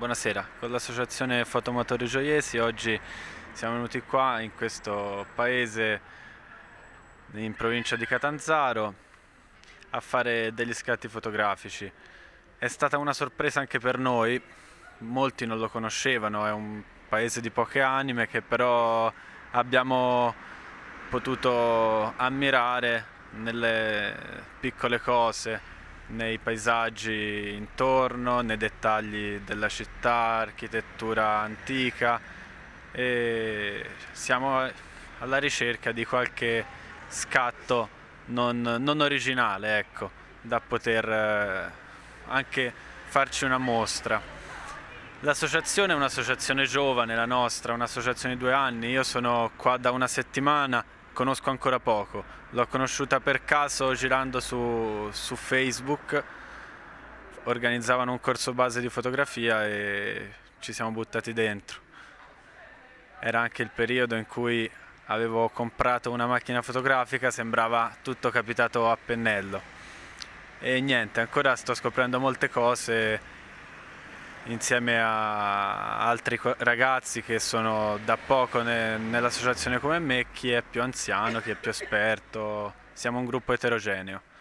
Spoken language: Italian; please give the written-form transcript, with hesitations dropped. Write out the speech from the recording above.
Buonasera, con l'associazione Fotomotori Gioiesi oggi siamo venuti qua in questo paese in provincia di Catanzaro a fare degli scatti fotografici. È stata una sorpresa anche per noi, molti non lo conoscevano, è un paese di poche anime che però abbiamo potuto ammirare nelle piccole cose, nei paesaggi intorno, nei dettagli della città, architettura antica, e siamo alla ricerca di qualche scatto non originale, ecco, da poter anche farci una mostra. L'associazione è un'associazione giovane, la nostra, un'associazione di 2 anni. Io sono qua da una settimana, conosco ancora poco. L'ho conosciuta per caso girando su Facebook, organizzavano un corso base di fotografia e ci siamo buttati dentro. Era anche il periodo in cui avevo comprato una macchina fotografica, sembrava tutto capitato a pennello. E niente, ancora sto scoprendo molte cose insieme a altri ragazzi che sono da poco nell'associazione come me, chi è più anziano, chi è più esperto, siamo un gruppo eterogeneo.